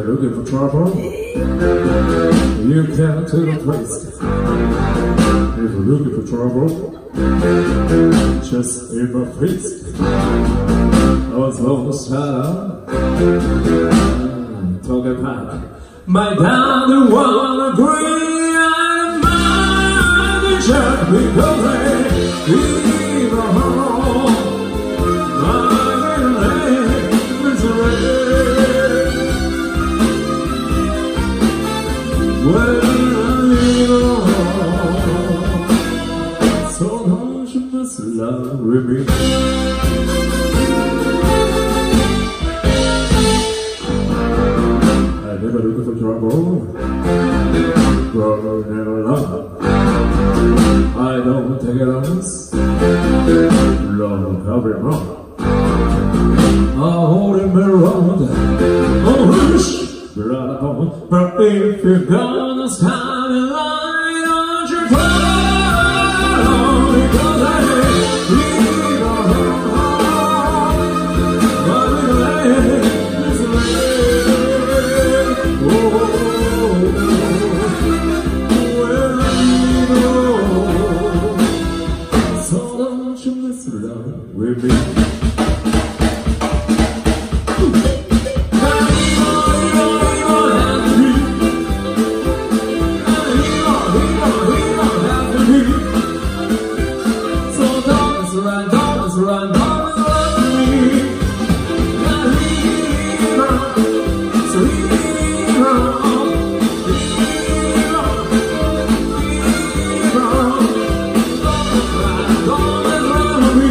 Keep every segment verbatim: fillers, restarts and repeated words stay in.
looking for trouble, you can't take a place. If you're looking for trouble, just in my face. I was on the side, talking about my down the one agree. I'm mad at just because I leave home. My name is red. When I leave home, so much you must love with me. Never looking for trouble, trouble never love. I don't take it honest, love will cover it wrong. I'll hold him around, oh wish, blood upon, but if you're gonna stand in line, don't you fall, because I leave a home, but in land is land. With me. So darkness around, darkness around, darkness around me. Leave on, so leave on, leave on, leave on. Darkness around, darkness around me.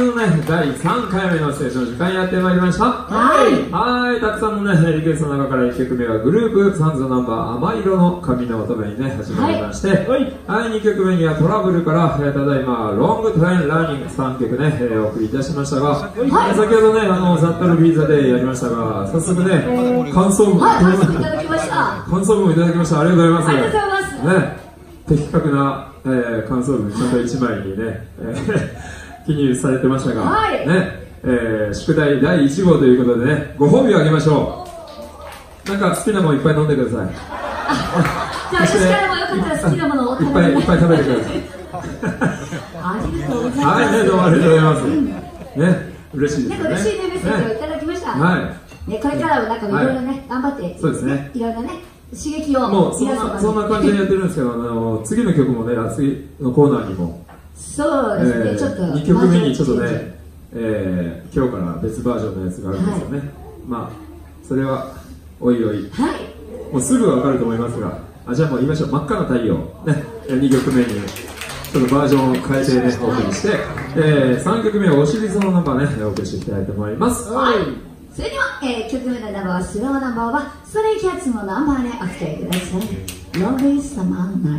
のね、だいさんかいめのステージの時間やってまいりました。はいはい、たくさんのね、リクエストの中からいっきょくめはグループサンズナンバー甘色の髪の乙女にね、始まりまして、はい、はい、にきょくめにはトラブルから、えー、ただいまロングタイムランニングさんきょくね、えー、お送りいたしましたが、はい、先ほどね、あの、ザッタルビーザでやりましたが、早速ね、感想文、 はい、感想文いただきました。 感想文いただきました。ありがとうございます。 ありがとうございます。 ね、的確な、えー、感想文、ちゃんといちまいにね、えー、記入されてましたが、はい、ね、えー、宿題だいいち号ということでね、ご褒美をあげましょう。なんか好きなものいっぱい飲んでください。 じゃあ私からもよかったら好きなものをいっぱいいっぱい食べてください。 ありがとうございます。 はい、ね、どうもありがとうございます。ね、嬉しいですね。 嬉しいね、メッセージをいただきました。はい。ね、これからはなんかいろいろね、頑張って、そうですね。いろいろね、刺激をもうそんなそんな感じでやってるんですけど、あの次の曲もね、次のコーナーにも、 そうですね、ちょっとにきょくめにちょっとね、えー、今日から別バージョンのやつがあるんですよね。まあそれはおいおい、もうすぐわかると思いますが、あ、じゃあもう言いましょう。真っ赤な太陽ね、にきょくめにちょっとバージョンを変えてね、お送りして、えー、さんきょくめはお尻そのナンバーね、お送りしていきたいと思います。 はい。それでは、えー、曲目のナンバーはスローナンバーはストレイキャッツのナンバーでお付き合いください。ロンリーサマーナ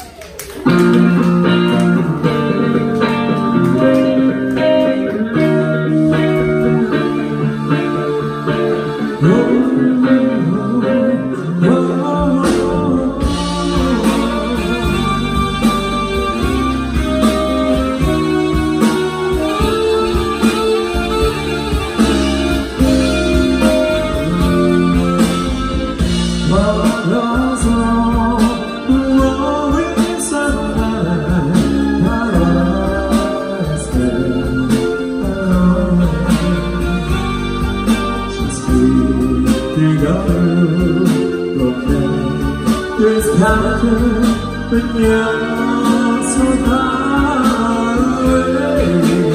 There's comfort when you're so far away.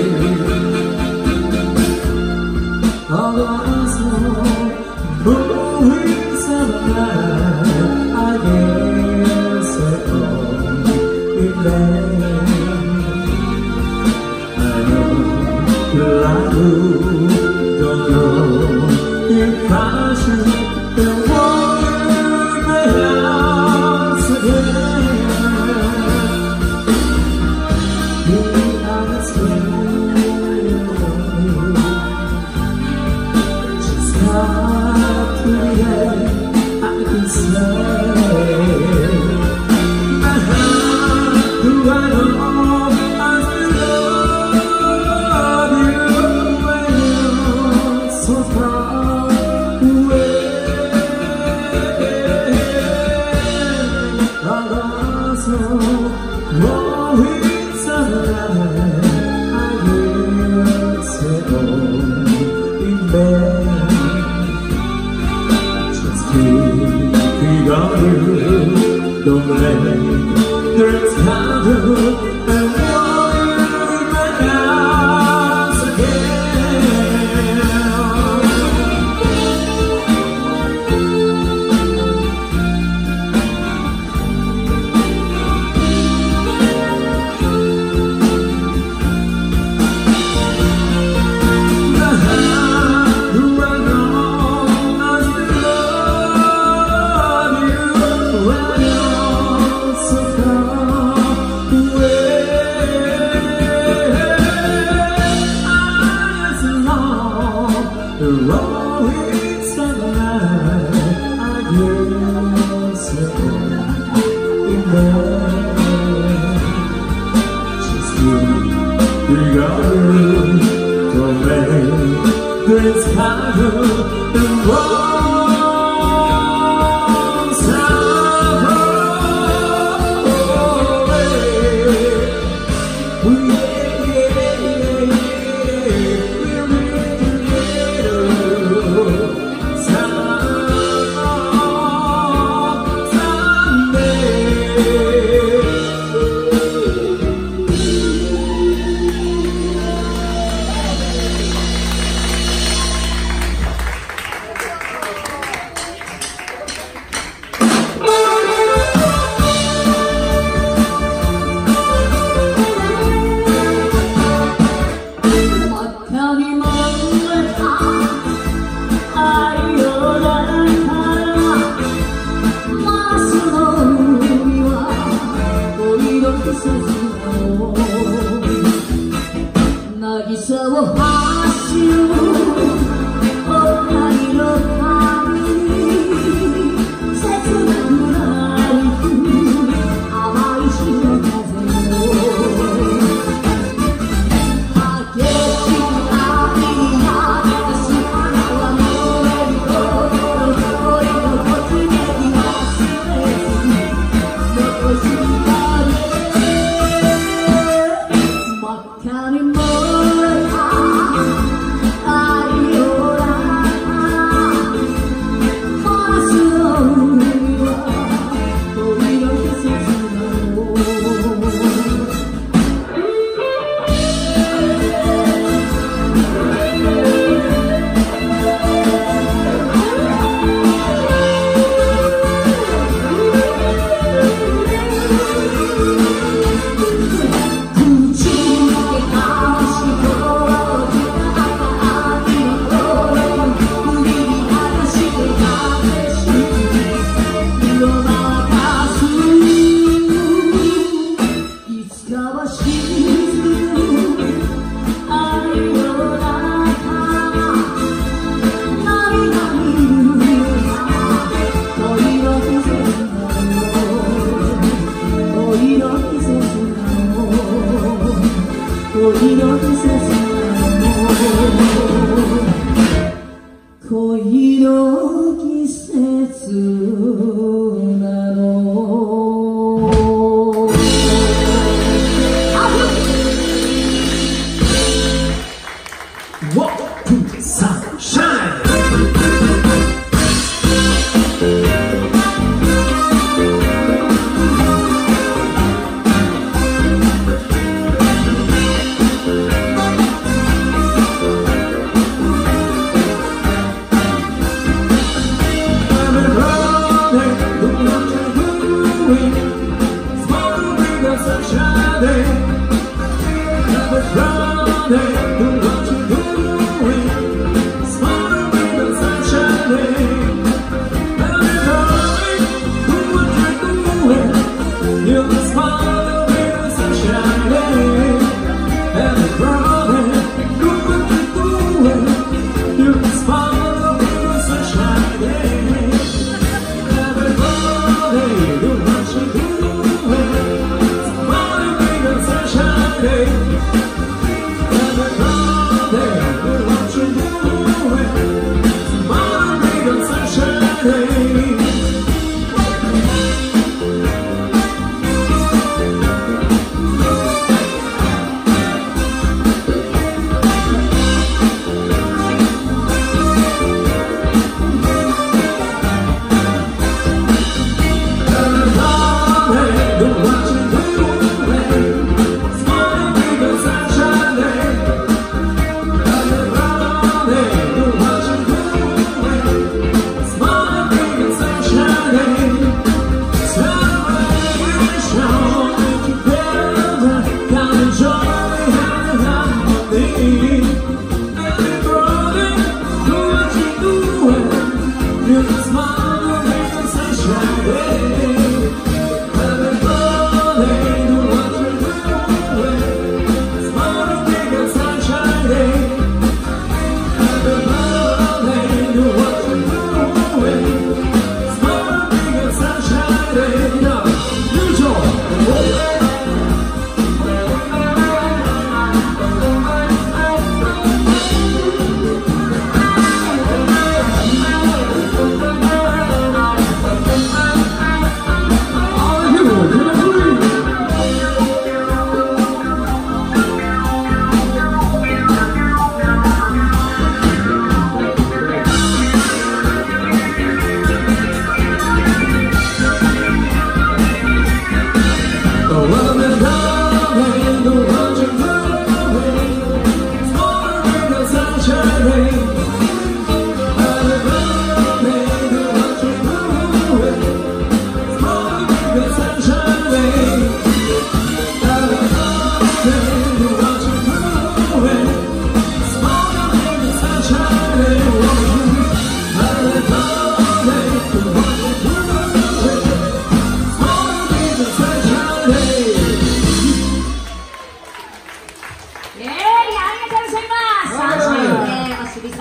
All I saw, moving somewhere, I guess I all in vain. I know the light blue, don't know if I should the world. Don't let there's color and warm my house again. There's color and warmth. 渚を走るおかりの旅切なくなり甘い潮風を激しい波になった島は漏れる恋のときめき忘れず残したね真っ赤に燃えた愛よらマラスの海は恋の季節なの恋の季節恋の季節なのワン、ツー、サンシャイン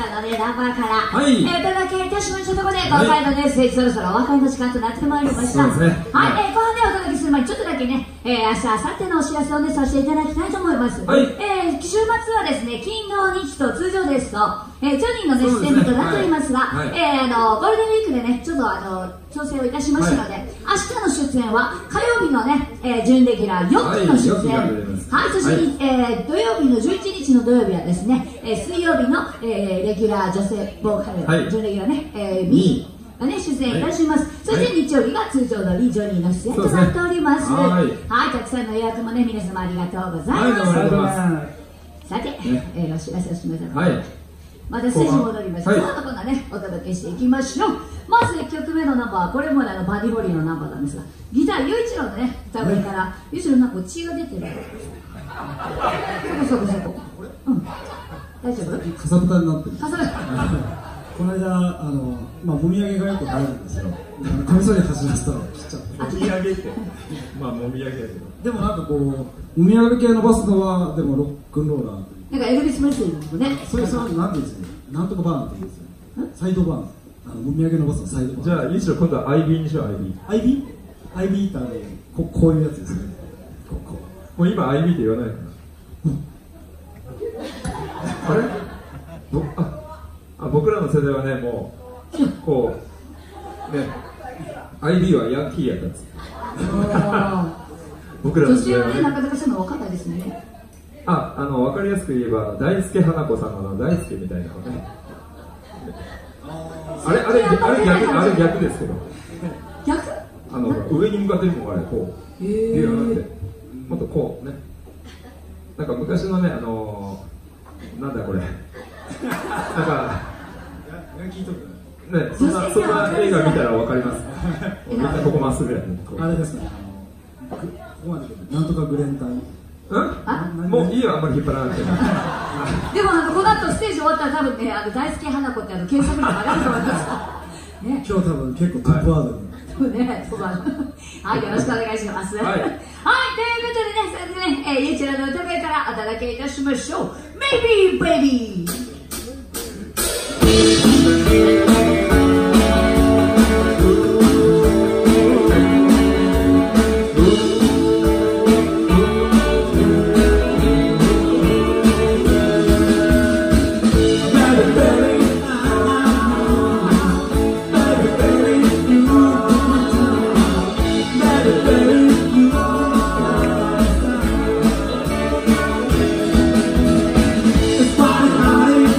回のねナンバーから、 はい、 えー、お届けいたしましたところで、今回のメッセージそろそろお別れの時間となってまいりました。 そうですね、 はい、えー、後半でお届けする前にちょっとだけね、えー、明日明後日のお知らせをねさせていただきたいと思います。はい、えー、週末はですね、金土日と通常ですと、えー、ジョニーのね出演日となっておりますが、はいはい、えー、あのゴールデンウィークでねちょっとあの調整をいたしましたので、はい、明日の出演は火曜日のね、えー、準レギュラーよっきの出演、はい、そして、はい、えー、土曜日のじゅういちにちの土曜日はですね、えー、水曜日の、えー、レギュラー女性ボーカル、はい、準レギュラーね、えー、ミーがね出演いたします。はい、そして日曜日が通常通りジョニーの出演となっております。はい、はい、たくさんの予約もね皆様ありがとうございます。はい、さて、ね、えー、お知らせをしました。はい、またステージに戻りましょう。今度こんなねお届けしていきましょう。まずいっきょくめのナンバーはこれもあのバディボディのナンバーなんですが、ギター雄一郎のね歌声から雄一郎なんか血が出てる。そこそこそこ。うん。大丈夫？ かさぶたになってる。 かさぶた。 この間あのまあもみあげがよく入るんですよ。カミソリ走らせたら切っちゃって。 もみあげってまあもみあげやけど。 でもなんかこうもみあげ系伸ばすのはでもロックンローラー。 なんかエルビス・プレスリーもね。 それそれなんていうんですか。なんとかバーンって言うんですよ。サイドバーン。あのもみあげ伸ばすのサイドバーン。 じゃあいいっしょ、今度は アイビー にしよう。 アイビー。 アイビー？ アイビー ってあのここういうやつですね。ここもう今 アイビー って言わないかな。あれぼ あ, あ僕らの世代はねもうこうね アイビー はヤンキーやったんです。僕らの世代はね、 女性はねなかなかそういうの分かんないですね。 あ、あの分かりやすく言えば大輔花子様の大輔みたいなね。あれあれあれ逆あれ逆ですけど。 逆？ あの上に向かってるのがあれこう。へえ。もっとこうね。なんか昔のねあのー、なんだこれ。なんかヤンキーとかねそんなそんな映画見たらわかります。みんなここまっすぐやね。 あれですね。ここまでなんとかグレンタイン。 うん？もういいよ、あんまり引っ張らなくて。 でもあのこの後ステージ終わったら多分ね、あの大好き花子ってあの検索にも上がると思います。ね、 今日多分結構トップワードに。 そうね、そうだ。はい、よろしくお願いします。はい、はい、ということでね、それでね、えー、ゆうちらの歌声からお届けいたしましょう。Maybe Baby。 It's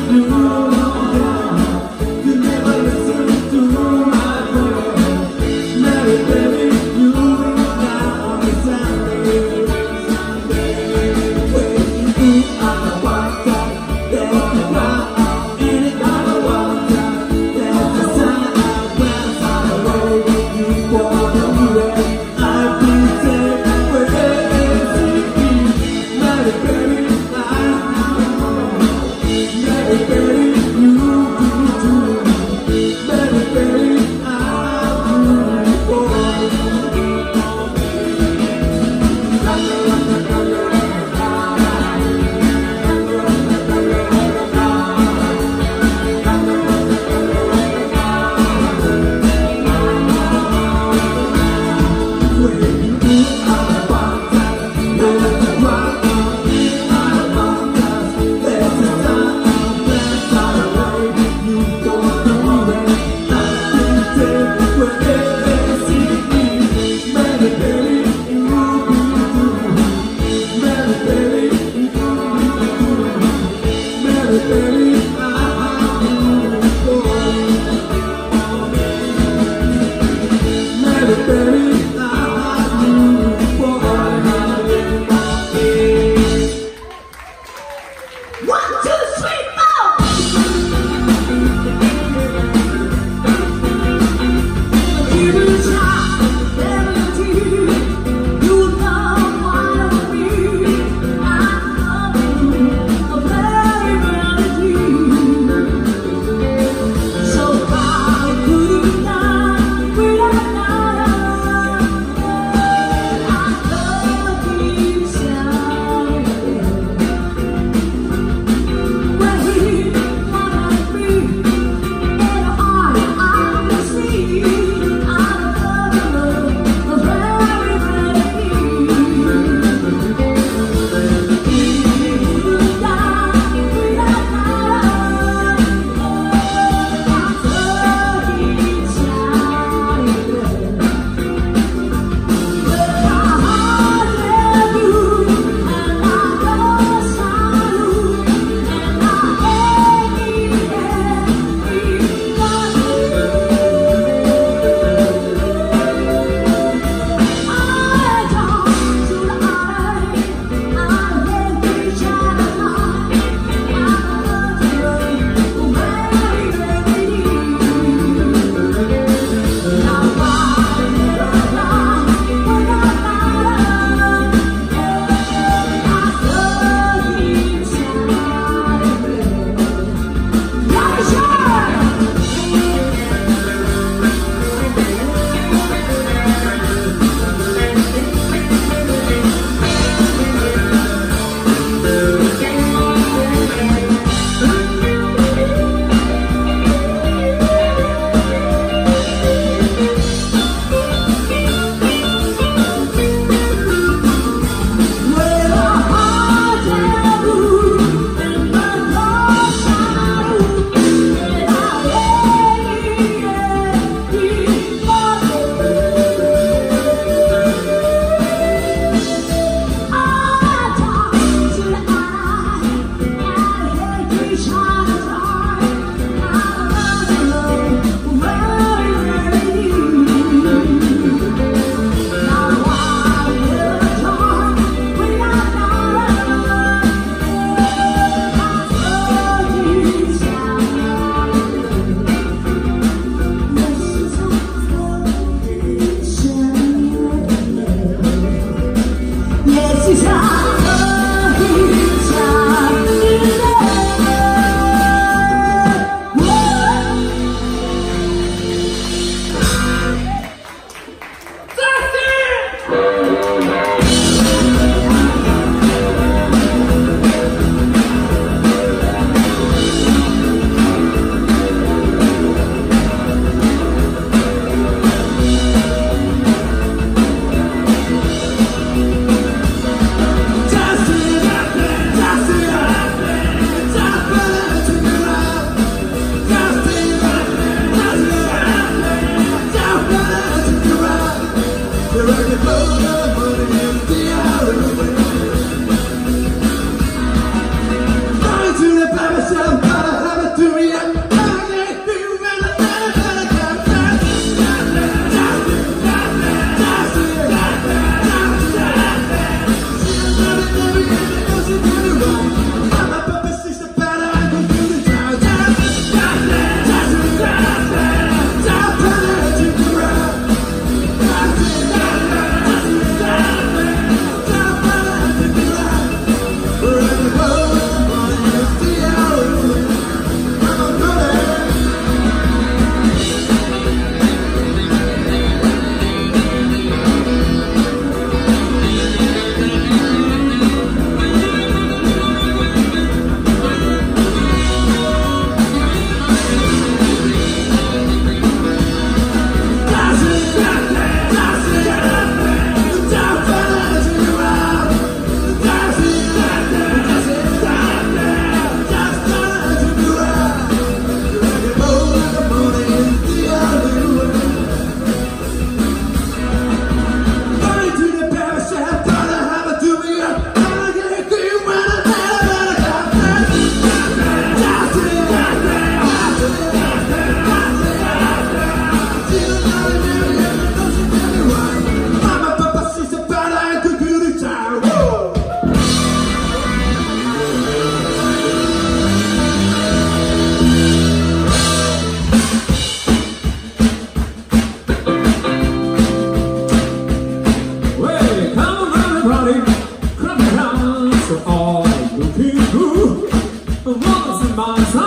So all looking good. What's in my side?